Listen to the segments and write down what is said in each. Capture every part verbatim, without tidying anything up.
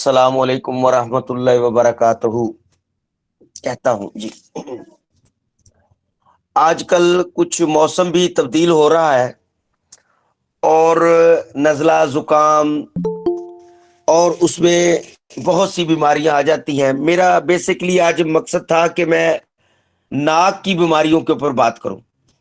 السلام علیکم ورحمۃ اللہ وبرکاتہ کہتا ہوں جی۔ آج کل کچھ موسم بھی تبدیل ہو رہا ہے اور نزلہ زکام اور اس میں بہت سی بیماریاں آ جاتی ہیں۔ میرا بیسکلی آج مقصد تھا کہ میں ناک کی بیماریوں کے اوپر بات کروں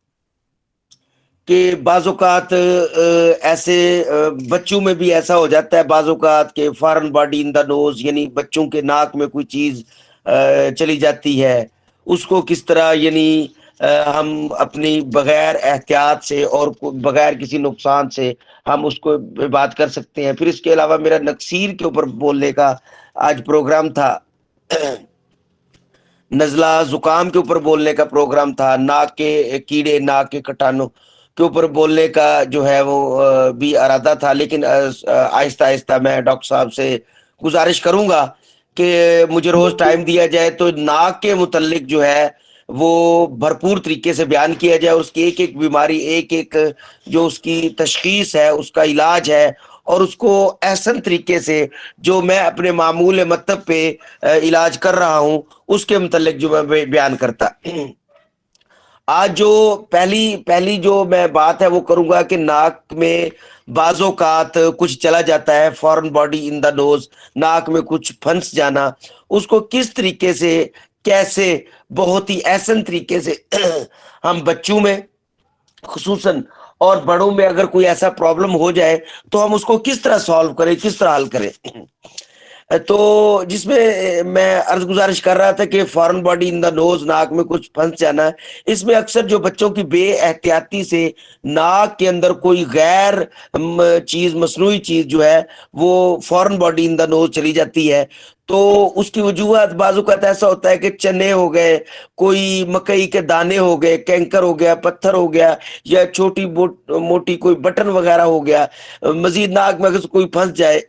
کہ بعض اوقات ایسے بچوں میں بھی ایسا ہو جاتا ہے، بعض اوقات کہ فارن باڈی ان دا نوز، یعنی بچوں کے ناک میں کوئی چیز چلی جاتی ہے، اس کو کس طرح یعنی ہم اپنی بغیر احتیاط سے اور بغیر کسی نقصان سے ہم اس کو بات کر سکتے ہیں۔ پھر اس کے علاوہ میرا نکسیر کے اوپر بولنے کا آج پروگرام تھا، نزلہ زکام کے اوپر بولنے کا پروگرام تھا، ناک کے کیڑے ناک کے کٹانوں کے اوپر بولنے کا جو ہے وہ بھی ارادہ تھا، لیکن آہستہ آہستہ میں ڈاکٹر صاحب سے گزارش کروں گا کہ مجھے روز ٹائم دیا جائے تو ناک کے متعلق جو ہے وہ بھرپور طریقے سے بیان کیا جائے، اس کی ایک ایک بیماری، ایک ایک جو اس کی تشخیص ہے، اس کا علاج ہے، اور اس کو احسن طریقے سے جو میں اپنے معمول مطلب پہ علاج کر رہا ہوں اس کے متعلق جو میں بیان کرتا۔ آج جو پہلی پہلی جو میں بات ہے وہ کروں گا کہ ناک میں بعض اوقات کچھ چلا جاتا ہے، فارن باڈی ان دا نوز، ناک میں کچھ پھنس جانا، اس کو کس طریقے سے، کیسے بہت ہی احسن طریقے سے ہم بچوں میں خصوصاً اور بڑوں میں اگر کوئی ایسا پرابلم ہو جائے تو ہم اس کو کس طرح سالو کریں، کس طرح حل کریں۔ تو جس میں میں عرض گزارش کر رہا تھا کہ فارن باڈی ان دا نوز، ناک میں کچھ پھنس جانا ہے، اس میں اکثر جو بچوں کی بے احتیاطی سے ناک کے اندر کوئی غیر چیز، مصنوعی چیز جو ہے وہ فارن باڈی ان دا نوز چلی جاتی ہے، تو اس کی وجوہات بعض اوقات ایسا ہوتا ہے کہ چنے ہو گئے، کوئی مکئی کے دانے ہو گئے، کینکر ہو گیا، پتھر ہو گیا، یا چھوٹی موٹی کوئی بٹن وغیرہ ہو گیا، مزید ناک میں اگر کوئی پھنس جائے،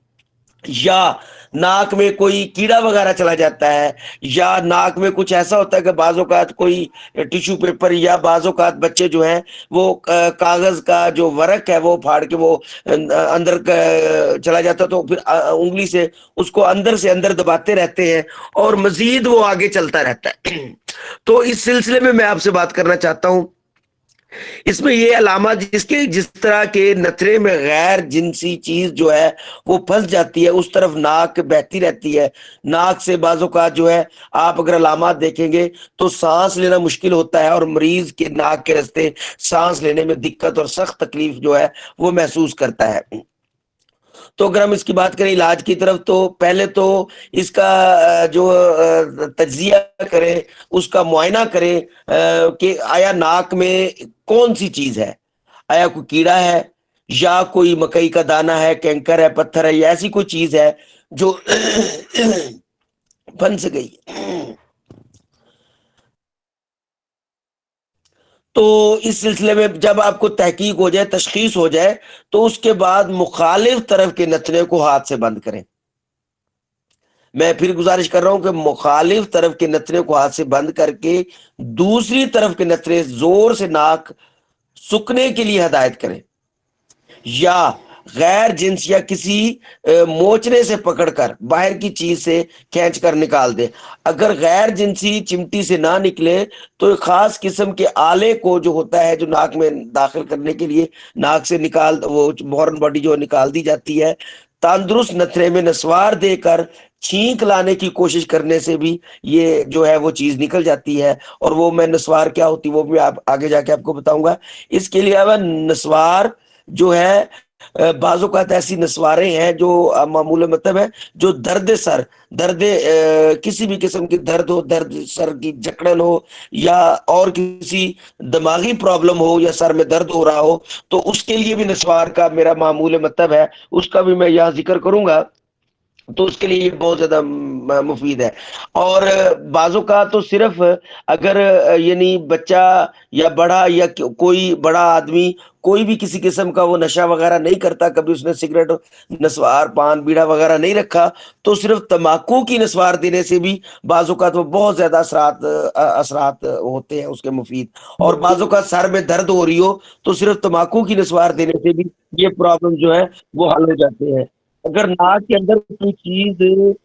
یا ناک میں کوئی کیڑا وغیرہ چلا جاتا ہے، یا ناک میں کچھ ایسا ہوتا ہے کہ بعض اوقات کوئی ٹیشو پیپر، یا بعض اوقات بچے جو ہیں وہ کاغذ کا جو ورق ہے وہ پھاڑ کے وہ اندر چلا جاتا ہے، تو پھر انگلی سے اس کو اندر سے اندر دباتے رہتے ہیں اور مزید وہ آگے چلتا رہتا ہے۔ تو اس سلسلے میں میں آپ سے بات کرنا چاہتا ہوں، اس میں یہ علامات جس کے جس طرح کے نتھرے میں غیر جنسی چیز جو ہے وہ پھنس جاتی ہے، اس طرف ناک بہتی رہتی ہے، ناک سے بعض اوقات جو ہے آپ اگر علامات دیکھیں گے تو سانس لینا مشکل ہوتا ہے، اور مریض کے ناک کے راستے سانس لینے میں دقت اور سخت تکلیف جو ہے وہ محسوس کرتا ہے۔ تو اگر ہم اس کی بات کریں علاج کی طرف، تو پہلے تو اس کا جو تجزیہ کریں، اس کا معائنہ کریں کہ آیا ناک میں کون سی چیز ہے، آیا کوئی کیڑا ہے، یا کوئی مکئی کا دانہ ہے، کینکر ہے، پتھر ہے، یا ایسی کوئی چیز ہے جو پھنس گئی۔ تو اس سلسلے میں جب آپ کو تحقیق ہو جائے، تشخیص ہو جائے، تو اس کے بعد مخالف طرف کے نتنے کو ہاتھ سے بند کریں۔ میں پھر گزارش کر رہا ہوں کہ مخالف طرف کے نتنے کو ہاتھ سے بند کر کے دوسری طرف کے نتنے زور سے ناک سکنے کے لیے ہدایت کریں، یا غیر جنس یا کسی موچنے سے پکڑ کر باہر کی چیز سے کھینچ کر نکال دے۔ اگر غیر جنسی چمٹی سے نہ نکلے تو ایک خاص قسم کے آلے کو جو ہوتا ہے جو ناک میں داخل کرنے کے لیے ناک سے نکال وہ فارن باڈی جو نکال دی جاتی ہے، تندرست نتھرے میں نسوار دے کر چھینک لانے کی کوشش کرنے سے بھی یہ جو ہے وہ چیز نکل جاتی ہے، اور وہ میں نسوار کیا ہوتی وہ بھی آپ آگے جا کے آپ کو بتاؤں گا۔ اس کے لیے اب نسوار جو ہے بعض اوقات ایسی نسواریں ہیں جو معمول مطلب ہے جو درد سر، درد کسی بھی قسم کی درد ہو، درد سر کی جکڑن ہو، یا اور کسی دماغی پرابلم ہو، یا سر میں درد ہو رہا ہو، تو اس کے لیے بھی نسوار کا میرا معمول مطلب ہے، اس کا بھی میں یہاں ذکر کروں گا، تو اس کے لیے یہ بہت زیادہ مفید ہے۔ اور بعض اوقات تو صرف اگر یعنی بچہ یا بڑا یا کوئی بڑا آدمی کوئی بھی کسی قسم کا وہ نشہ وغیرہ نہیں کرتا، کبھی اس نے سگریٹ، نسوار، پان، بیڑا وغیرہ نہیں رکھا، تو صرف تمباکو کی نسوار دینے سے بھی بعض اوقات وہ بہت زیادہ اثرات اثرات ہوتے ہیں اس کے مفید۔ اور بعض اوقات سر میں درد ہو رہی ہو تو صرف تمباکو کی نسوار دینے سے بھی یہ پرابلم جو ہے وہ حل ہو جاتے ہیں۔ اگر ناک کے اندر کوئی چیز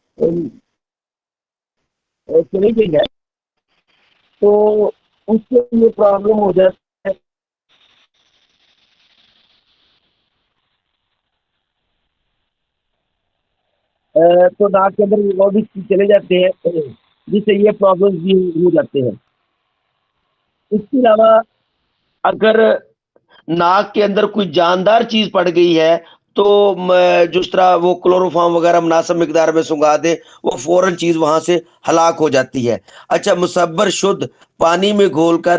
چلی گئی ہے تو اس سے یہ پرابلم ہو جاتا ہے. تو ناک کے اندر وہ بھی چلے جاتے ہیں جس سے یہ پرابلم بھی ہو جاتے ہیں. اس کے علاوہ اگر ناک کے اندر کوئی جاندار چیز پڑ گئی ہے تو جس طرح وہ کلوروفارم وغیرہ مناسب مقدار میں سنگا دے وہ فوراً چیز وہاں سے ہلاک ہو جاتی ہے. اچھا، مصبر شدھ پانی میں گھول کر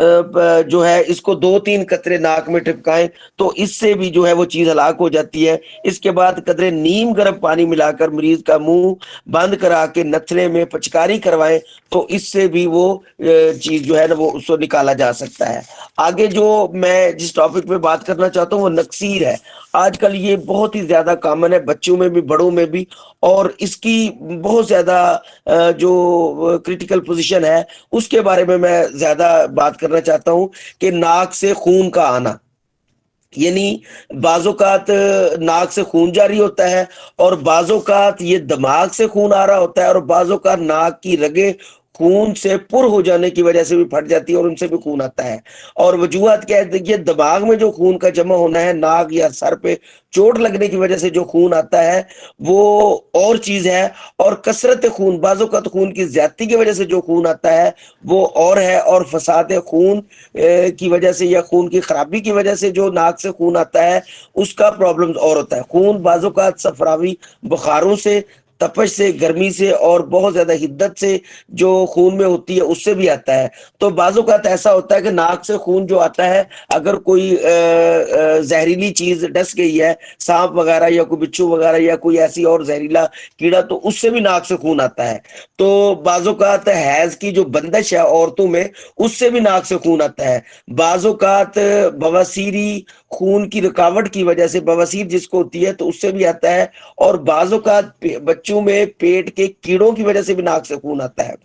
جو ہے اس کو دو تین قطرے ناک میں ٹپکائیں تو اس سے بھی جو ہے وہ چیز ہلاک ہو جاتی ہے. اس کے بعد قدرے نیم گرم پانی ملا کر مریض کا منہ بند کرا کے نتھنے میں پچکاری کروائیں تو اس سے بھی وہ چیز جو ہے نا وہ اس کو نکالا جا سکتا ہے. آگے جو میں جس ٹاپک پہ بات کرنا چاہتا ہوں وہ نکسیر ہے. آج کل یہ بہت ہی زیادہ کامن ہے، بچوں میں بھی بڑوں میں بھی، اور اس کی بہت زیادہ جو کریٹیکل پوزیشن ہے اس کے بارے میں میں زیادہ بات کرنا چاہتا ہوں کہ ناک سے خون کا آنا. یعنی بعض اوقات ناک سے خون جاری ہوتا ہے اور بعض اوقات یہ دماغ سے خون آ رہا ہوتا ہے اور بعض اوقات ناک کی رگیں خون سے پر ہو جانے کی وجہ سے بھی پھٹ جاتی ہے اور ان سے بھی خون آتا ہے. اور وجوہات کیا ہے؟ یہ دماغ میں جو خون کا جمع ہونا ہے، ناک یا سر پہ چوٹ لگنے کی وجہ سے جو خون آتا ہے وہ اور چیز ہے، اور کثرت خون، بعض اوقات خون کی زیادتی کی وجہ سے جو خون آتا ہے وہ اور ہے، اور فساد خون کی وجہ سے یا خون کی خرابی کی وجہ سے جو ناک سے خون آتا ہے اس کا پرابلم اور ہوتا ہے. خون بعض اوقات صفراوی بخاروں سے، تپش سے، گرمی سے اور بہت زیادہ حدت سے جو خون میں ہوتی ہے اس سے بھی آتا ہے. تو بعض اوقات ایسا ہوتا ہے کہ ناک سے خون جو آتا ہے اگر کوئی زہریلی چیز ڈس گئی ہے، سانپ وغیرہ یا کوئی بچھو وغیرہ یا کوئی ایسی اور زہریلا کیڑا، تو اس سے بھی ناک سے خون آتا ہے. تو بعض اوقات حیض کی جو بندش ہے عورتوں میں اس سے بھی ناک سے خون آتا ہے. بعض اوقات بواسیری، خون کی رکاوٹ کی وجہ سے بواسیر جس کو ہوتی ہے تو اس سے بھی آتا ہے. اور بعض اوقات بچوں میں پیٹ کے کیڑوں کی وجہ سے بھی ناک سے خون آتا ہے.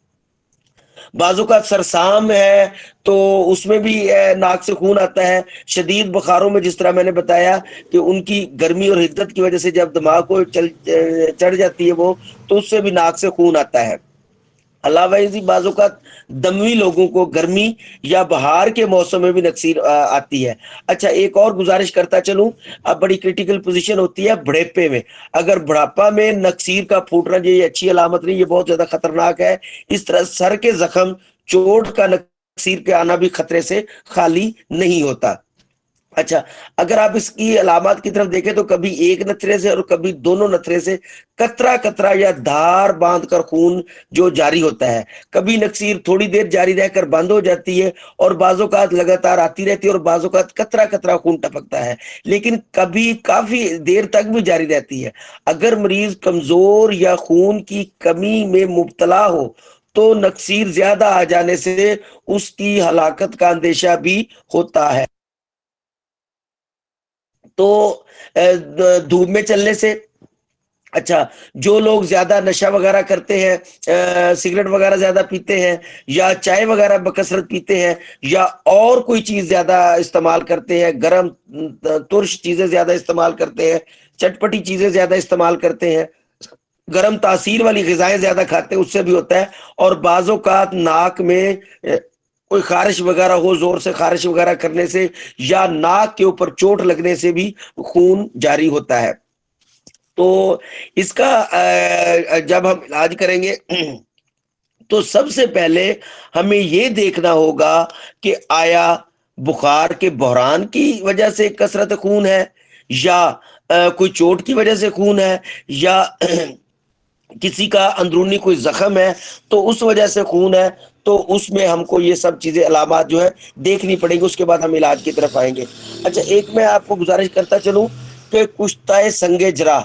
بعض اوقات سرسام ہے تو اس میں بھی ناک سے خون آتا ہے. شدید بخاروں میں جس طرح میں نے بتایا کہ ان کی گرمی اور حدت کی وجہ سے جب دماغ کو چل چڑھ جاتی ہے وہ، تو اس سے بھی ناک سے خون آتا ہے. علاوہ ازیں بعض اوقات دموی لوگوں کو گرمی یا بہار کے موسم میں بھی نکسیر آتی ہے. اچھا، ایک اور گزارش کرتا چلوں، اب بڑی کریٹیکل پوزیشن ہوتی ہے بڑھیپے میں. اگر بڑھاپا میں نکسیر کا پھوٹنا، یہ اچھی علامت نہیں، یہ بہت زیادہ خطرناک ہے. اس طرح سر کے زخم، چوٹ کا نکسیر کے آنا بھی خطرے سے خالی نہیں ہوتا. اچھا، اگر آپ اس کی علامات کی طرف دیکھیں تو کبھی ایک نتھرے سے اور کبھی دونوں نتھرے سے قطرہ قطرہ یا دھار باندھ کر خون جو جاری ہوتا ہے. کبھی نکسیر تھوڑی دیر جاری رہ کر بند ہو جاتی ہے اور بعض اوقات لگاتار آتی رہتی ہے اور بعض اوقات قطرہ قطرہ خون ٹپکتا ہے، لیکن کبھی کافی دیر تک بھی جاری رہتی ہے. اگر مریض کمزور یا خون کی کمی میں مبتلا ہو تو نکسیر زیادہ آ جانے سے اس کی ہلاکت کا اندیشہ بھی ہوتا ہے. تو دھوپ میں چلنے سے، اچھا جو لوگ زیادہ نشہ وغیرہ کرتے ہیں، سگریٹ وغیرہ زیادہ پیتے ہیں یا چائے وغیرہ بکثرت پیتے ہیں یا اور کوئی چیز زیادہ استعمال کرتے ہیں، گرم ترش چیزیں زیادہ استعمال کرتے ہیں، چٹپٹی چیزیں زیادہ استعمال کرتے ہیں، گرم تاثیر والی غذائیں زیادہ کھاتے ہیں، اس سے بھی ہوتا ہے. اور بعض اوقات ناک میں کوئی خارش وغیرہ ہو، زور سے خارش وغیرہ کرنے سے یا ناک کے اوپر چوٹ لگنے سے بھی خون جاری ہوتا ہے. تو اس کا جب ہم علاج کریں گے تو سب سے پہلے ہمیں یہ دیکھنا ہوگا کہ آیا بخار کے بحران کی وجہ سے کثرت خون ہے یا کوئی چوٹ کی وجہ سے خون ہے یا کسی کا اندرونی کوئی زخم ہے تو اس وجہ سے خون ہے. تو اس میں ہم کو یہ سب چیزیں علامات جو ہے دیکھنی پڑیں گی، اس کے بعد ہم علاج کی طرف آئیں گے. اچھا، ایک میں آپ کو گزارش کرتا چلوں کہ کشتہ سنگ جراح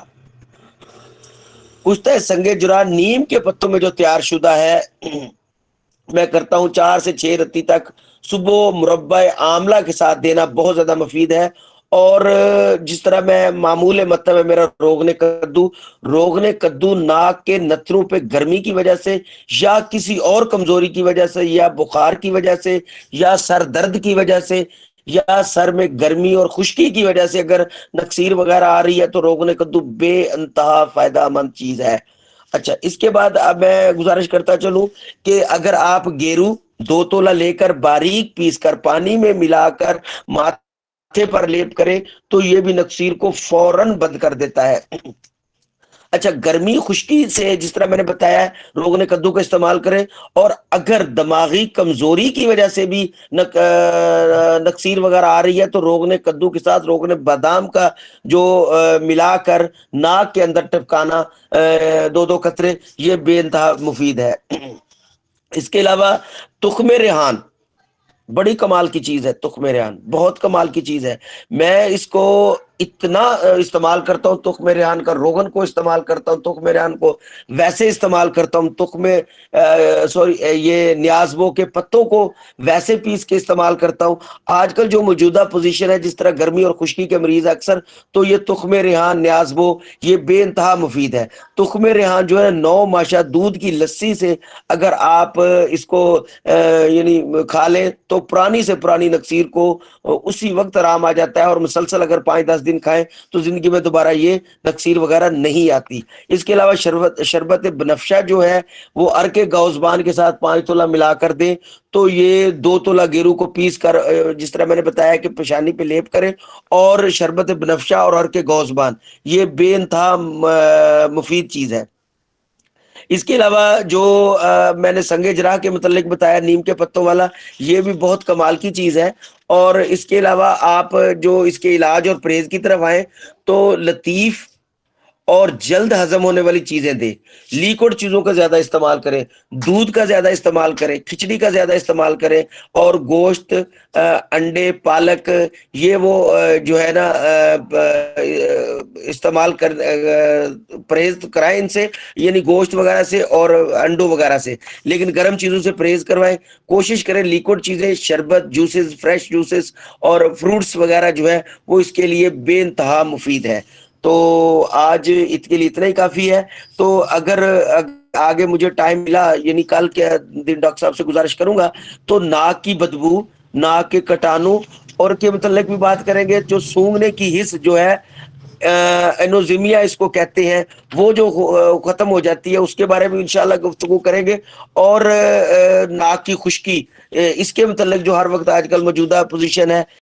کشتہ سنگ جراح نیم کے پتوں میں جو تیار شدہ ہے، میں کرتا ہوں چار سے چھ رتی تک صبح مربع آملہ کے ساتھ دینا بہت زیادہ مفید ہے. اور جس طرح میں معمول مطلب ہے میرا روغن کدو روغن کدو ناک کے نتھروں پہ گرمی کی وجہ سے یا کسی اور کمزوری کی وجہ سے یا بخار کی وجہ سے یا سر درد کی وجہ سے یا سر میں گرمی اور خشکی کی وجہ سے اگر نکسیر وغیرہ آ رہی ہے تو روغن کدو بے انتہا فائدہ مند چیز ہے۔ اچھا، اس کے بعد اب میں گزارش کرتا چلوں کہ اگر آپ گیرو دو تولا لے کر باریک پیس کر پانی میں ملا کر ماتھے پر لیپ کرے تو یہ بھی نکسیر کو فوراً بند کر دیتا ہے۔ اچھا، گرمی خشکی سے جس طرح میں نے بتایا ہے روغن کدو کا استعمال کریں، اور اگر دماغی کمزوری کی وجہ سے بھی نک نکسیر وغیرہ آ رہی ہے تو روغن کدو کے ساتھ روغن بادام کا جو ملا کر ناک کے اندر ٹپکانا دو دو قطرے، یہ بے انتہا مفید ہے۔ اس کے علاوہ تخم ریحان بڑی کمال کی چیز ہے، تخم ریحان بہت کمال کی چیز ہے۔ میں اس کو اتنا استعمال کرتا ہوں، تخم ریحان کا روغن کو استعمال کرتا ہوں، تخم ریحان کو ویسے استعمال کرتا ہوں، تخم سوری یہ نیازبو کے پتوں کو ویسے پیس کے استعمال کرتا ہوں۔ آج کل جو موجودہ پوزیشن ہے، جس طرح گرمی اور خشکی کے مریض اکثر، تو یہ تخم ریحان نیازبو یہ بے انتہا مفید ہے۔ تخم ریحان جو ہے نو ماشا دودھ کی لسی سے اگر آپ اس کو یعنی کھا لیں تو پرانی سے پرانی نکسیر کو اسی وقت آرام آ جاتا ہے، اور مسلسل اگر پانچ دس دن کھائیں تو زندگی میں دوبارہ یہ نکسیر وغیرہ نہیں آتی۔ اس کے علاوہ شربت شربت بنفشہ جو ہے وہ ارک گوزبان کے ساتھ پانچ تولا ملا کر دیں تو یہ دو تولا گیرو کو پیس کر جس طرح میں نے بتایا کہ پیشانی پہ لیپ کریں، اور شربت بنفشہ اور ارک گوزبان یہ بے انتہا مفید چیز ہے۔ اس کے علاوہ جو میں نے سنگ جراح کے متعلق بتایا نیم کے پتوں والا، یہ بھی بہت کمال کی چیز ہے۔ اور اس کے علاوہ آپ جو اس کے علاج اور پرہیز کی طرف آئیں تو لطیف اور جلد ہضم ہونے والی چیزیں دیں، لیکوڈ چیزوں کا زیادہ استعمال کریں، دودھ کا زیادہ استعمال کریں، کھچڑی کا زیادہ استعمال کریں، اور گوشت، انڈے، پالک یہ وہ جو ہے نا استعمال کر پرہیز کرائیں ان سے، یعنی گوشت وغیرہ سے اور انڈوں وغیرہ سے، لیکن گرم چیزوں سے پرہیز کروائیں۔ کوشش کریں لیکوڈ چیزیں، شربت، جوسز، فریش جوسز اور فروٹس وغیرہ جو ہے وہ اس کے لیے بے انتہا مفید ہے۔ تو آج اس کے لیے اتنا ہی کافی ہے۔ تو اگر آگے مجھے ٹائم ملا، یعنی کل کے دن ڈاکٹر صاحب سے گزارش کروں گا تو ناک کی بدبو، ناک کے کٹانوں اور کے متعلق بھی بات کریں گے۔ جو سونگنے کی حس جو ہے اینوزیمیا اس کو کہتے ہیں، وہ جو ختم ہو جاتی ہے، اس کے بارے میں انشاءاللہ گفتگو کریں گے۔ اور ناک کی خشکی اس کے متعلق جو ہر وقت آج کل موجودہ پوزیشن ہے